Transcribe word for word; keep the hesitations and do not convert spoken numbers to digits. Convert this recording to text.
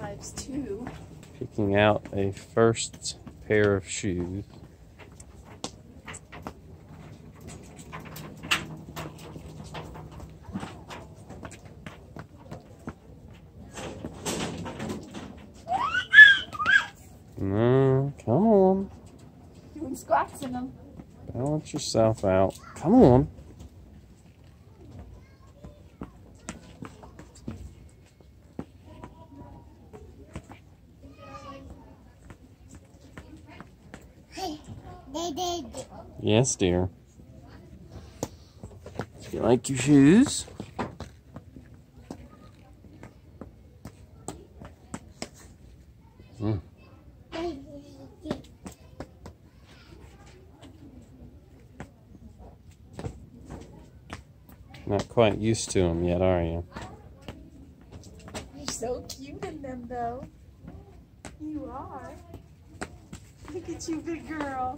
Size two. Picking out a first pair of shoes. No, come on. Doing squats in them. Balance yourself out. Come on. Yes, dear. You like your shoes? Hmm. Not quite used to them yet, are you? You're so cute in them, though. You are. Look at you, big girl.